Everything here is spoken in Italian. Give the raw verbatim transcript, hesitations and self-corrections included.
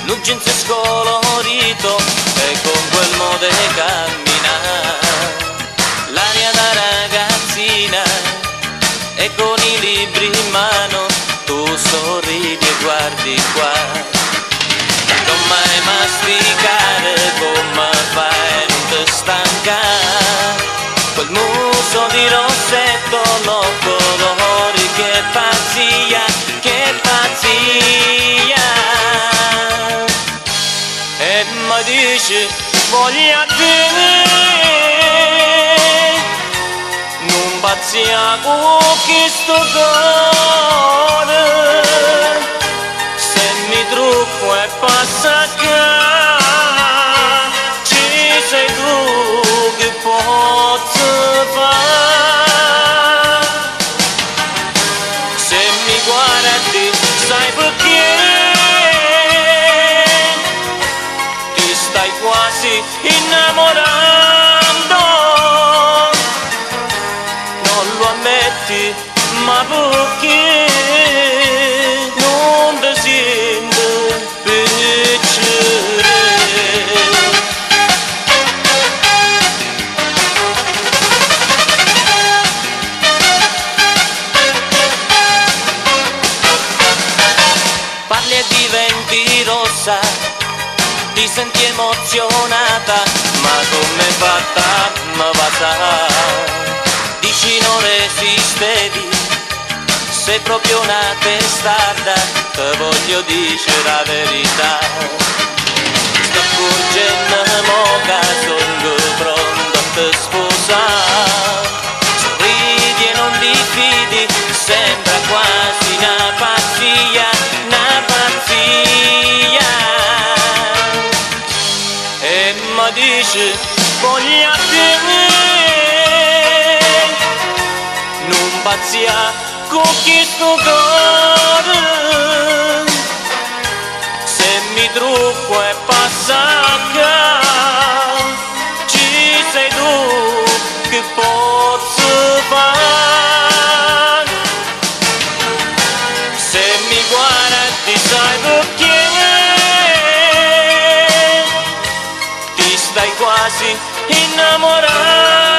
un jeans scolorito e con quel modo di camminare, l'aria da ragazzina e con i libri in mano tu sorridi e guardi qua. Non mai masticare come fai, non ti stancare, quel muso di rossetto, loco d'ori, che pazzia, che pazzia. E mi dici voglio a te, non pazzia con questo cuore, se mi trucco e passa qua, ci sei tu che posso fare. Se mi guardi sai perché stai quasi innamorando, non lo ammetti, ma perché non ti senti piacere? Parli e diventi rossa, ti senti emozionata, ma come fatta ma va sa. Dici non resistevi, sei proprio una testarda, te voglio dire la verità. Sto accorgendo moca, sono pronto a te sposare. Sorridi e non ti fidi, sembra quasi una pazzia, una pazzia. E mi dice voglio a te, non pazzia con questo cuore, se mi trucco e passa qua, ci sei tu che posso fare. Se mi guardi sai perché stai quasi innamorata.